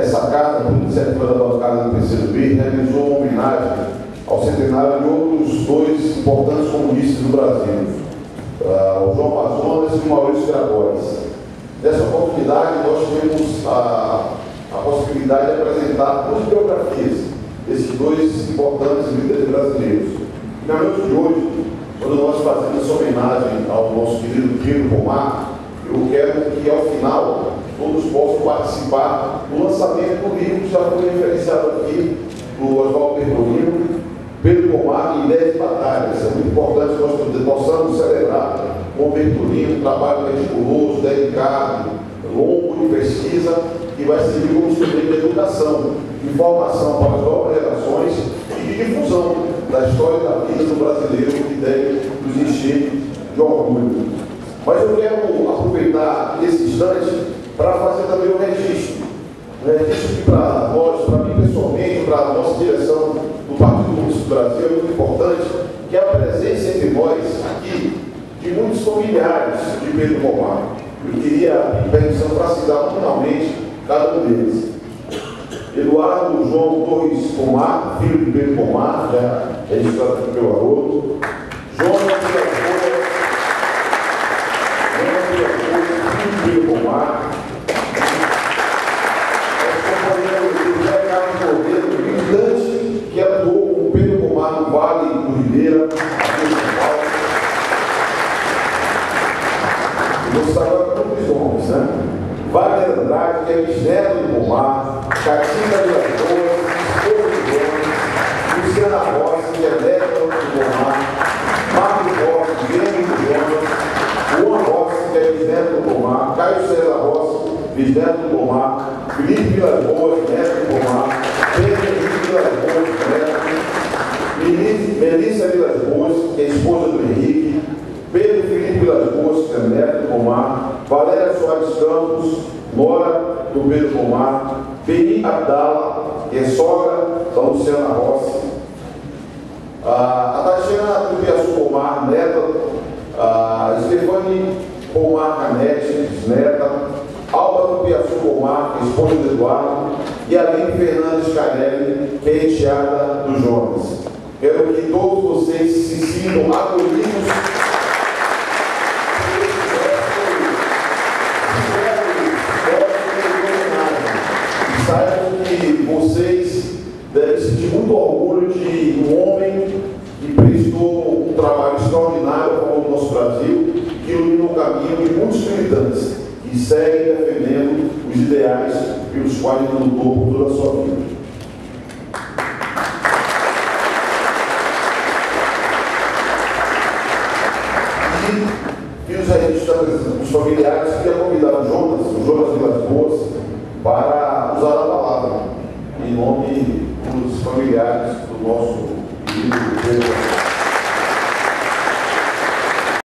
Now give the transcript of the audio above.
essa casa, por iniciativa da bancada do PCdoB, realizou uma homenagem ao centenário de outros dois importantes comunistas do Brasil, o João Amazonas e o Maurício de Góes. Nessa oportunidade, nós tivemos a possibilidade de apresentar duas biografias desses dois importantes líderes brasileiros. Na noite de hoje, quando nós fazemos essa homenagem ao nosso querido Pedro Pomar, eu quero que, ao final, todos possam participar do lançamento do livro que já foi referenciado aqui, do Oswaldo Bertolino, Pedro Pomar e 10 batalhas. É muito importante que nós possamos celebrar com o Bertolino um trabalho meticuloso, dedicado, longo de pesquisa, que vai servir como instrumento de educação, de formação para as novas gerações e de difusão da história da vida do brasileiro, que deve nos encher de orgulho. Mas eu quero aproveitar esse instante para fazer também um registro que para nós, para mim pessoalmente, para a nossa direção do Partido Comunista do Brasil, é muito importante, que é a presença entre nós aqui de muitos familiares de Pedro Pomar. Eu queria pedir permissão para citar nominalmente cada um deles. Eduardo João Torres Pomar, filho de Pedro Pomar, já registrado aqui pelo Haroldo. João filho de Pedro Pomar. Militante que atuou com Pedro Pomar no Vale do Ribeira, aqui em São Paulo. Vou citar agora para os nomes, né? Wagner Andrade, que é bisneto de Pomar, Catinga de Lagoas, esposa de Jonas, Luciana Rossi, que é neta de Pomar, Marcos Rossi, genro de Jonas, Juan Rossi, que é bisneto de Pomar, Caio César Rossi, bisneto de Pomar, Felipe Vilas Boas, neto de Pomar, Pedro Henrique Vilas Boas, neto, Melissa Vilas Boas, que é esposa do Henrique, Pedro Felipe Vilas Boas, que é neto de Pomar, Valéria Soares Campos, nora do Pedro Pomar, Beni Abdala, que é sogra da Luciana Rossi, a Tatiana do Piaçu Pomar, neta, a Stefani Pomar Canete, neta, Alba do Piaçu Pomar, esposa do Eduardo, e Aline Fernandes Canelli, que é enteada do Jonas. Quero que todos vocês se sintam acolhidos. Saibam que vocês devem sentir muito orgulho de um homem que prestou um trabalho extraordinário a favor do nosso Brasil, que iluminou o caminho de muitos militantes que seguem defendendo os ideais pelos quais ele lutou por toda a sua vida. E os registros dos familiares queria convidar o Jonas Vilas Boas, para usar a palavra em nome dos familiares do nosso querido Pedro.